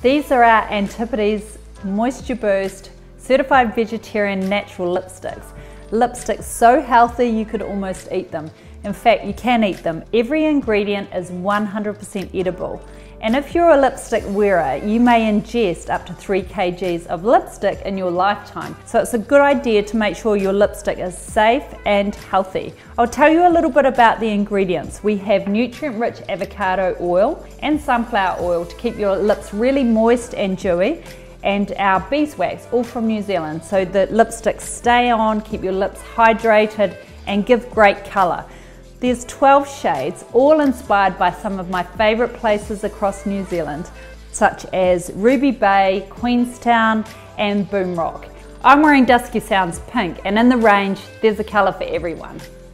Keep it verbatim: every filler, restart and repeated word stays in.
These are our Antipodes Moisture Boost Certified Vegetarian Natural Lipsticks. Lipsticks so healthy you could almost eat them. In fact, you can eat them. Every ingredient is one hundred percent edible. And if you're a lipstick wearer, you may ingest up to three kilograms of lipstick in your lifetime. So it's a good idea to make sure your lipstick is safe and healthy. I'll tell you a little bit about the ingredients. We have nutrient-rich avocado oil and sunflower oil to keep your lips really moist and dewy, and our beeswax, all from New Zealand, so that lipsticks stay on, keep your lips hydrated, and give great colour. There's twelve shades, all inspired by some of my favourite places across New Zealand, such as Ruby Bay, Queenstown, and Boom Rock. I'm wearing Dusky Sounds pink, and in the range, there's a colour for everyone.